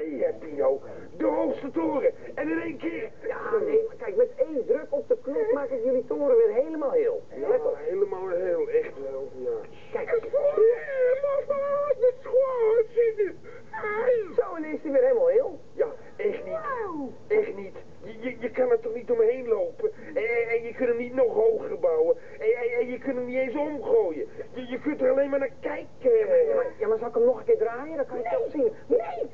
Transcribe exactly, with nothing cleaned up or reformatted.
hè, Pino. De hoogste toren. En in één keer... Ja, nee, maar kijk, met één druk op de knop maak ik jullie toren weer helemaal heel. Let op. Ja, helemaal heel, echt wel, ja. Kijk. De school zitten. Zo, en is hij weer helemaal heel. Ja, echt niet. Echt niet. Je, je, je kan er toch niet omheen lopen. En, en je kunt hem niet nog hoger bouwen. En, en, en je kunt hem niet eens omgooien. Je, je kunt er alleen maar naar kijken. Ja, maar, ja, maar zal ik hem nog een keer draaien? Dan kan je het zelf zien. Nee,